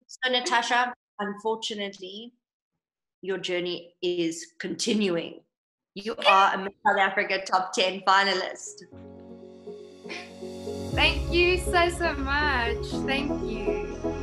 So, Natasha, unfortunately, your journey is continuing. You are a Miss South Africa top 10 finalist. Thank you so much. Thank you.